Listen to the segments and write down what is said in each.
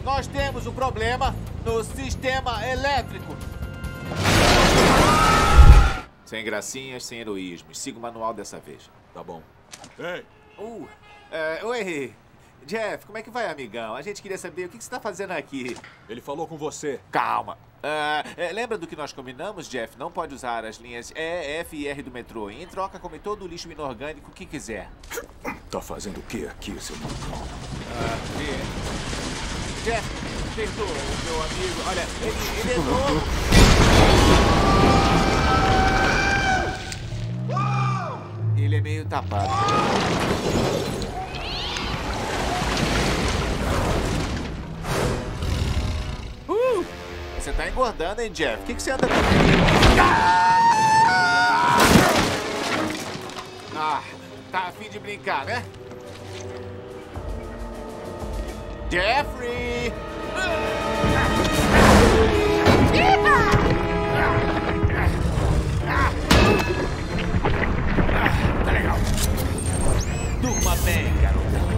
nós temos um problema no sistema elétrico. Sem gracinhas, sem heroísmos. Siga o manual dessa vez. Tá bom. Ei! Oi, Jeff, como é que vai, amigão? A gente queria saber o que você está fazendo aqui. Ele falou com você. Calma. Lembra do que nós combinamos, Jeff? Não pode usar as linhas E, F e R do metrô. Em troca, come todo o lixo inorgânico que quiser. Tá fazendo o que aqui, seu maluco? Jeff, perdoa o meu amigo. Olha, ele é novo. Ele é meio tapado. Você tá engordando, hein, Jeff? O que você anda fazendo? Tá a fim de brincar, né? Jeffrey! Tá legal. Durma bem, garotão.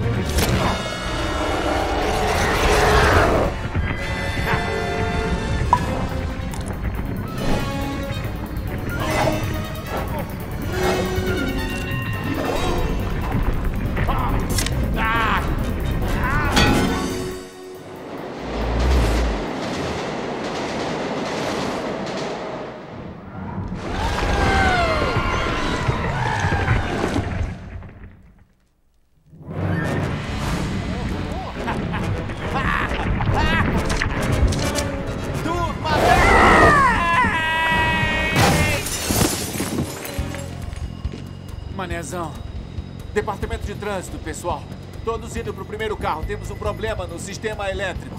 Manezão. Departamento de trânsito, pessoal. Todos indo pro primeiro carro. Temos um problema no sistema elétrico.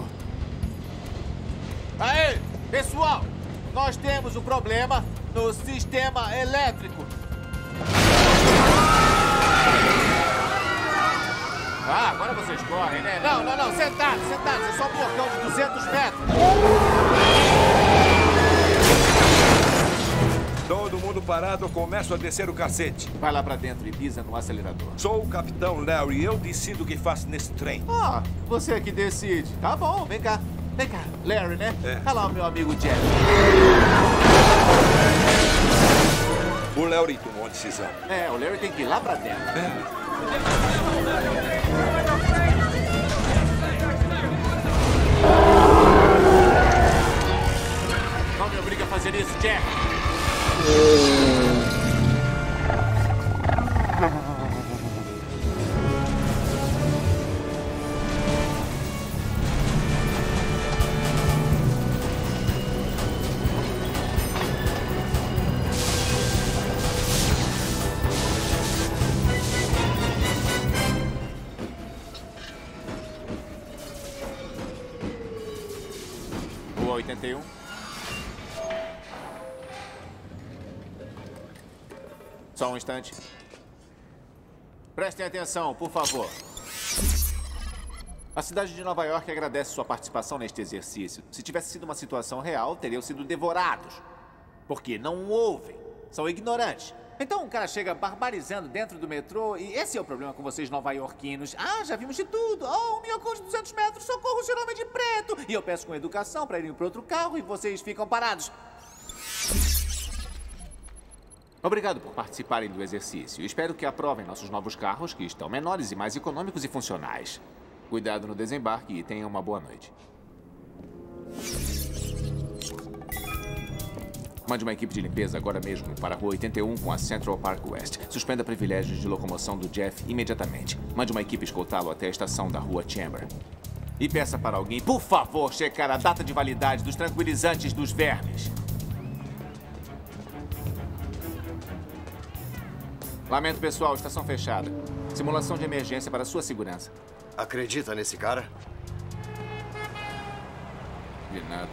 Aê, pessoal! Nós temos um problema no sistema elétrico. Agora vocês correm, né? Não. Sentados. É só um blocão de 200 metros. Todo mundo parado, eu começo a descer o cacete. Vai lá pra dentro e pisa no acelerador. Sou o capitão Larry, eu decido o que faço nesse trem. Você é que decide. Tá bom, vem cá. Larry, né? Olha lá o meu amigo Jeff. O Larry tomou uma decisão. O Larry tem que ir lá pra dentro. Não me obriga a fazer isso, Jeff. Rua 81. Só um instante. Prestem atenção, por favor. A cidade de Nova York agradece sua participação neste exercício. Se tivesse sido uma situação real, teriam sido devorados. Porque não ouvem. São ignorantes. Então um cara chega barbarizando dentro do metrô e esse é o problema com vocês nova-iorquinos. Já vimos de tudo. Um minhocão de 200 metros, socorro, seu homem de preto. E eu peço com educação para irem para outro carro e vocês ficam parados. Obrigado por participarem do exercício. Espero que aprovem nossos novos carros, que estão menores e mais econômicos e funcionais. Cuidado no desembarque e tenham uma boa noite. Mande uma equipe de limpeza agora mesmo para a Rua 81 com a Central Park West. Suspenda privilégios de locomoção do Jeff imediatamente. Mande uma equipe escoltá-lo até a estação da Rua Chamber. E peça para alguém, por favor, checar a data de validade dos tranquilizantes dos vermes. Lamento, pessoal, estação fechada. Simulação de emergência para sua segurança. Acredita nesse cara? De nada.